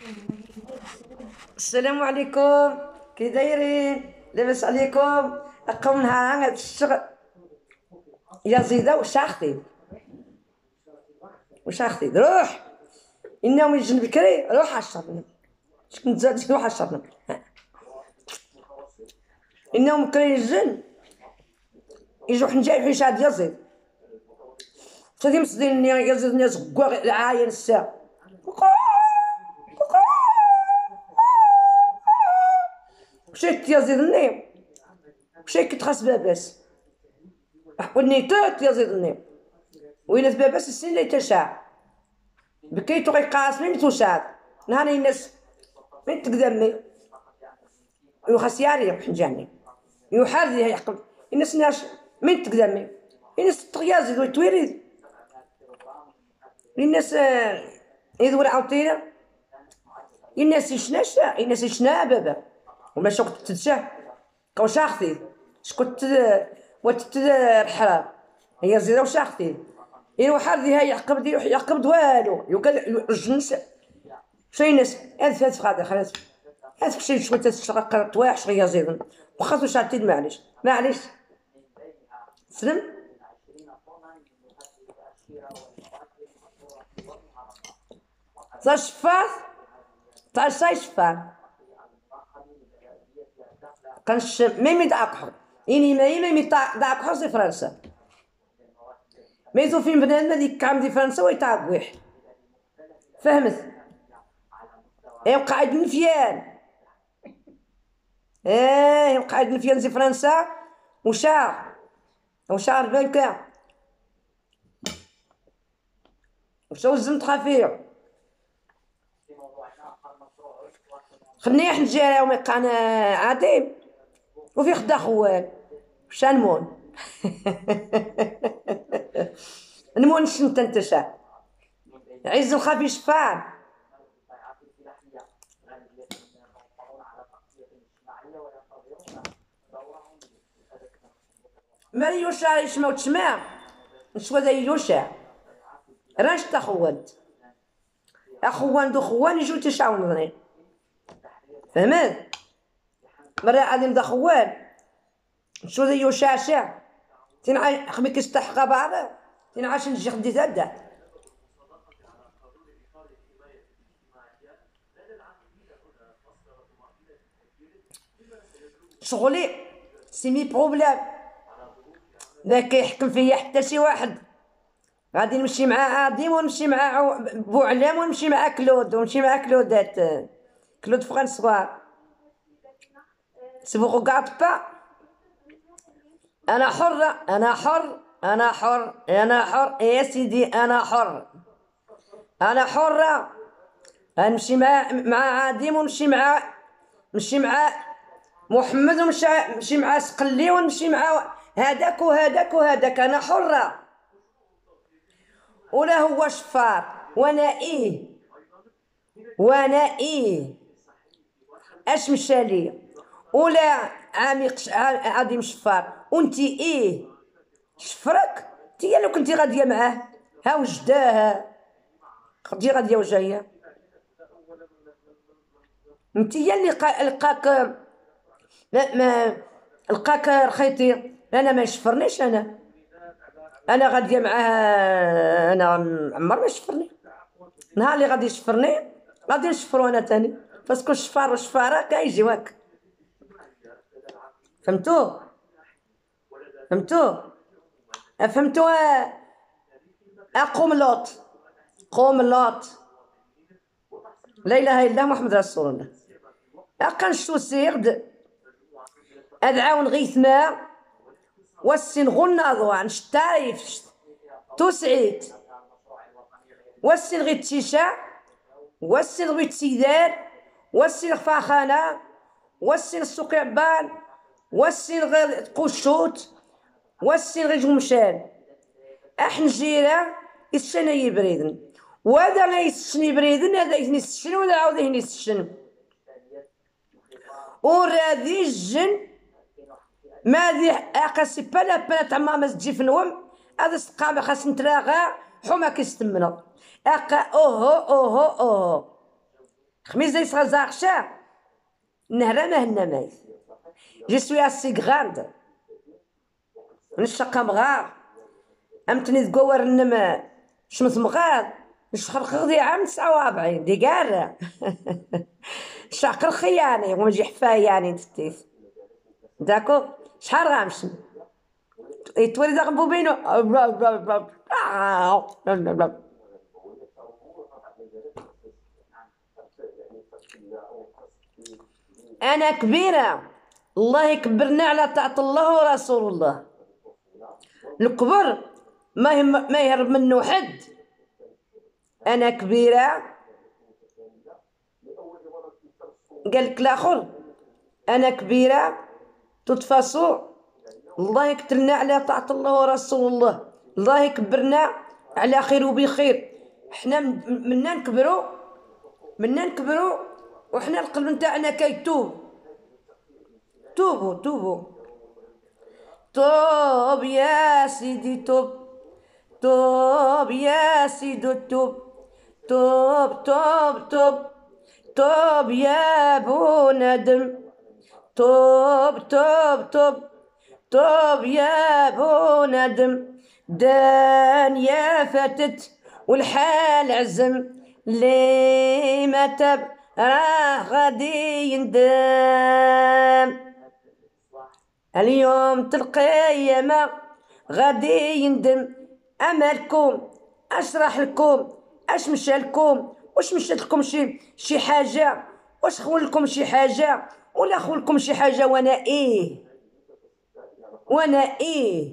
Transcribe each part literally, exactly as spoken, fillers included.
السلام عليكم، كي دايرين؟ لاباس عليكم؟ اقوم نهار هاد الشغل يا زيدة. وش اختي وش اختي روح النوم يجن بكري، روح عشرنا شكون تزاد روح عشرنا النوم بكري يجن يجو حنجاي حيش عاد يزيد تدي مسدين يزيد الناس كواغ العاين الساعة مشيت يزيد النيم مشيت كتخاس باباس والنيتات يزيد النيم وينات باباس السن اللي تشاع بكيتو غيقاس مين توشاد نهاري الناس من تقدمي يخاس ياري حنجاني يحال لي يحكم الناس ناش من تقدمي الناس تغيازي ويتويريد الناس يدور عاوتينا الناس يشناشا الناس يشنا بابا وما شو كنت تدشاه كوش اختي شكون وات الحرام هي زيده وش اختي إيه وحال ذي هاي يعقب دي يعقب والو يوكل الجنس شي ناس هذا هذا غادي خلاص هذا شي شويه تشرق طواح شويه زيد وخاصو شاتين معليش معليش سلم صا شفاف تاع شاي شفاف كانش ميمي داكحو إني ما يمي داكحو في فرنسا ميزو فين بنادم هذيك كعم دي فرنسا ويتعقويح فهمت يبقى عاد نفيان ايه يبقى عاد نفيان زي فرنسا وشار وشار بنكا وشو الزمت خفيف خلني احنا نجي وما يقعنا عادي وفي خدا خوان شانمون نمون شنت انت شا عز الخفي شفان مالي يوشا يشماو تشماع نشوى ذا يوشا راش تخوانت اخوان دو خوان يجو تشاون ظني فهمت مرة عادي دا خوان نشوى ذا يوشا شا تنعاش خمي كيستحقى بعض تنعاش نجي خدي تادا شغلي سيمي بروبليم لا كيحكم فيا حتى شي واحد غادي نمشي مع عادي ونمشي مع بوعلام ونمشي مع كلود ونمشي مع كلودات كلود فرانسوا سي فو ريغارد با انا حرة انا حر انا حر انا حر يا سيدي انا حر انا حرة نمشي مع مع عادي ونمشي مع نمشي مع محمد ونمشي نمشي مع سقلي ونمشي مع هذاك وهذاك وهذاك انا حرة ولا هو شفار وانا ايه وانا ايه اش مشالي ولا عامي عادي مشفار وانتي ايه شفرك تيا لو كنتي غاديه معاه ها وجداها كنتي غاديه وجايه انتي اللي لقاك لا ما لقاك رخيتي انا ما يشفرنيش انا انا غاديه معاه انا عمر ما يشفرني نهار اللي غادي يشفرني غادي نشفرو انا تاني باسكو الشفار والشفاره كيجيوك فهمتو فهمتو فهمتو اقوم لوط قوم لوط لا اله الا محمد رسول الله اقنشتو سيغد ادعاون غيثنا والسن غنا ضوان شتايف تسعيد والسن غيت تيشا والسن غيت سيدار والسن فاخانه والسن السوق عبان والسن غير قشوت والسن غير جمشان احنجيره السنه يبريدن وهذا لا يسشن يبريدن هذا يسشن ولا عاود يسشن ورادي الجن ما ذي اقاسي بلا بلا تاع ماما تجي في نوم هذا سقامه خاص نتراغا حما كيستمنا اقا اوهو اوهو اوهو خميس زي صغار زاخشا نهرا ما هنا. Je suis assez grande. نشقى مغار أمتني تقور إنما شمس مغار نشخرخ غدي عام تسعة وأربعين دي قارة شاقر خياني ومجي حفاياني تتيث داكو شحال غامشي يتولي ذاك بوبينو أنا كبيرة الله يكبرنا على طاعة الله ورسول الله. الكبر ما ما يهرب منه حد. أنا كبيرة قالك الآخر أنا كبيرة تتفاصو الله يكترنا على طاعة الله ورسول الله. الله يكبرنا على خير وبخير. حنا منا نكبروا منا نكبروا وحنا القلب نتاعنا كيتوب. توبوا توبوا توب يا سيدي توب توب يا سيدي توب توب توب توب توب يا بو ندم توب توب توب توب يا بو ندم دان يا فتت والحال عزم لي ما تب راه غادي يندم. اليوم تلقى ياما غادي يندم. امالكم اشرح لكم اش مشى لكم واش مشات لكم شي شي حاجه واش خول لكم شي حاجه ولا خول لكم شي حاجه وانا ايه وانا ايه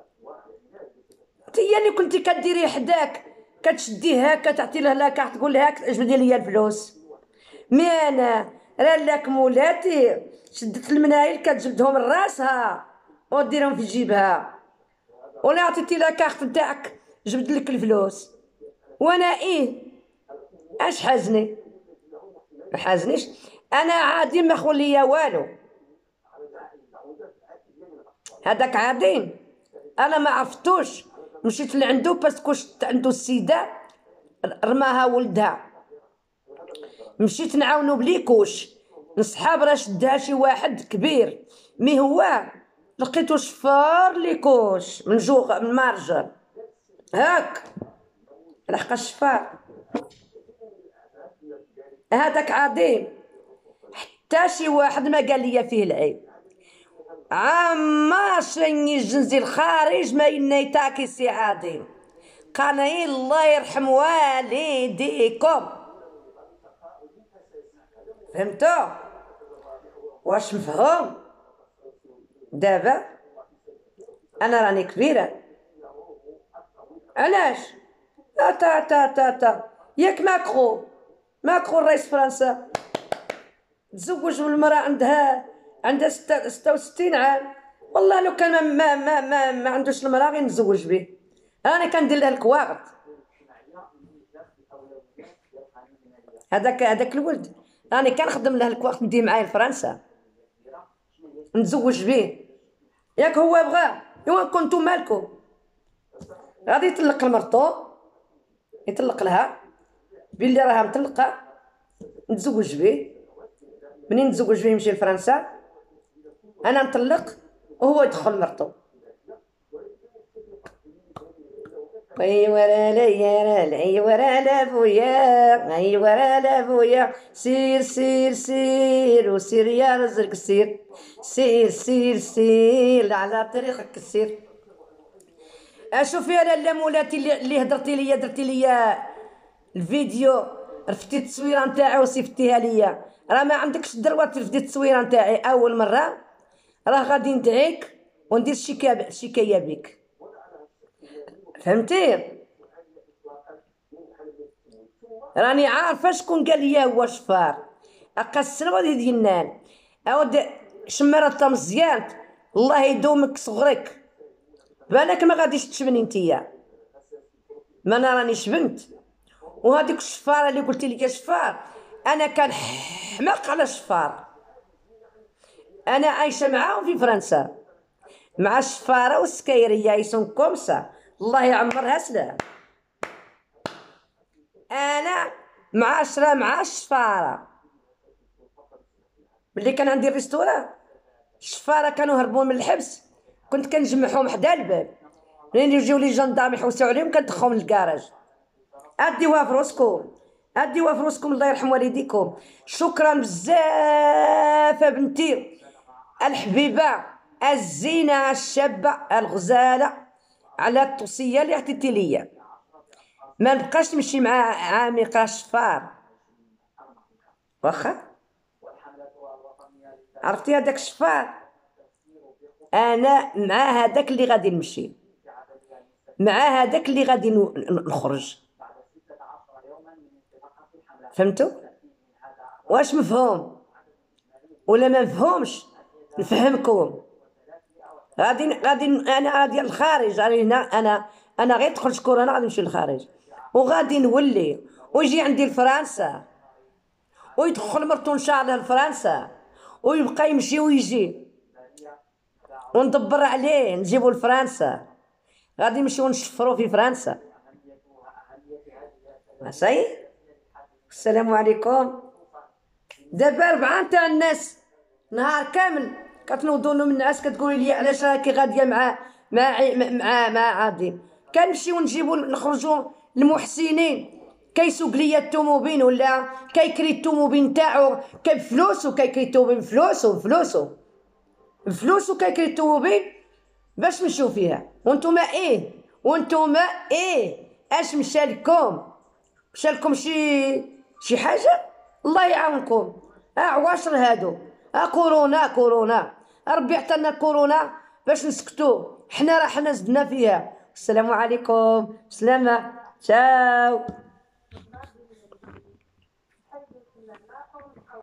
تي اللي كنتي كديري حداك كتشديها كتعطي لها لاكارت تقول لها اجبدي لي الفلوس. مي انا راه لك مولاتي شدت المنايل كتجبدهم لراسها وديرهم في جيبها ولا عطيتي لاكارت نتاعك جبد لك الفلوس وانا ايه اش حازني ما حازنيش انا عادي ما خول ليا والو. هذاك عادين انا ما عرفتوش مشيت لعندو باسكو شت عنده السيده رماها ولدها مشيت نعاونو بليكوش نصحاب راه شدها شي واحد كبير مي هو لقيتو شفار ليكوش من جوغ من مارجر هاك لحق الشفار. هذاك عظيم حتى شي واحد ما قال لي فيه العيب. عما شني الجنزي الخارج ما ينيتاكي سي عظيم قال الله يرحم والديكم. فهمتوا واش مفهوم؟ دابا انا راني كبيره علاش تا تا تا تا ياك ماكرو ماكرو رئيس فرنسا تزوج بالمراه عندها عندها ستة وستين عام. والله لو كان ما ما ما, ما عندوش المراه غير نتزوج به. راني كندير لها الكواغط هذاك هذاك الولد راني كنخدم له الكواغط ندي معايا لفرنسا نتزوج به. ياك هو بغا ايوا كنتو مالكو غادي يطلق لمرتو يطلق لها بلي راها مطلقه نتزوج به. منين نتزوج به يمشي لفرنسا انا نطلق وهو يدخل مرتو. اي ورا ليا اي ورا لابويا اي ورا لابويا سير سير سير وسير يا رزقك سير سير سير سير على طريقك سير. اشوفي انا لا مولاتي اللي هدرتي ليا درتي ليا الفيديو رفتي التصويره نتاعي وصيفتيها ليا راه ما عندكش الدروه ترفدي التصويره نتاعي اول مره راه غادي ندعيك وندير شكايه شكايه بك. فهمتي راني عارفه شكون قال لي هو شفار اقسن غادي ديالنا اود شمرت مزيان الله يدومك صغرك بالك ما غاديش تشبني نتيا ما انا راني شبنت. وهذيك الشفاره اللي قلتي لي شفار انا كان حماق على الشفار. انا عايشه معاهم في فرنسا مع الشفاره والسكايريه يسون كومسا الله يعمرها سلام. انا مع عشرة مع الشفارة. ملي كان عندي الريستوران الشفارة كانوا هربوا من الحبس، كنت كنجمعهم حدا الباب، منين يجيو لي جندارم يحوسوا عليهم كندخلهم للكراج. اديوها فروسكم، اديوها فروسكم، الله يرحم والديكم. شكرا بزاف بنتي الحبيبه الزينه الشابه الغزاله على التوصيه اللي عطيتي ليا. ما نبقاش نمشي مع عامقه شفار واخا. عرفتي هذاك الشفار، انا مع هذاك اللي غادي نمشي، مع هذاك اللي غادي نخرج. فهمتوا؟ واش مفهوم ولا ما مفهومش؟ نفهمكم. غادي غادي انا غادي للخارج، راني هنا انا انا غير تخرج كورونا غادي نمشي للخارج، وغادي نولي ويجي عندي لفرنسا، ويدخل مرتو ان شاء الله لفرنسا، ويبقى يمشي ويجي، وندبر عليه نجيبو لفرنسا، غادي نمشيو نشفرو في فرنسا. صحيح. السلام عليكم. دابا ربعة تاع الناس نهار كامل كتنوضوا من الناس كتقولي لي علاش راكي غاديه مع مع مع مع عادي. كنمشيو نجيبو نخرجوا المحسنين، كيسوق ليا الطوموبيل ولا كيكري الطوموبيل تاعو بفلوسو، كيكري الطوموبيل بفلوسو بفلوسو بفلوسو كيكري الطوموبيل باش نمشيو فيها. وانتوما ايه وانتوما ايه اش مشالكم؟ مشالكم شي شي حاجه؟ الله يعاونكم. ها عواشر هادو، ها كورونا كورونا، ربي عطانا كورونا باش نسكتو، حنا راه حنا زدنا فيها. السلام عليكم. سلامة. تشاو.